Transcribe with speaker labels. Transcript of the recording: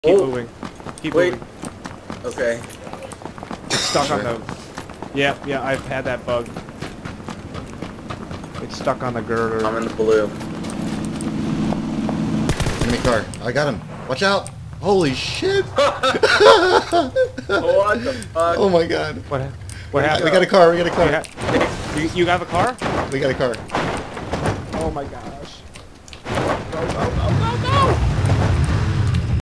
Speaker 1: Keep moving. Keep
Speaker 2: Wait.
Speaker 1: moving.
Speaker 2: Okay.
Speaker 1: It's stuck on the... Yeah, I've had that bug. It's stuck on the girder.
Speaker 2: I'm in the blue.
Speaker 3: Enemy car. I got him. Watch out. Holy shit.
Speaker 2: What the fuck?
Speaker 3: Oh my god.
Speaker 1: What
Speaker 3: We
Speaker 1: happened?
Speaker 3: got a car. We got a car.
Speaker 1: You have a car?
Speaker 3: We got a car.
Speaker 1: Oh my gosh. Go, go, go, go, go!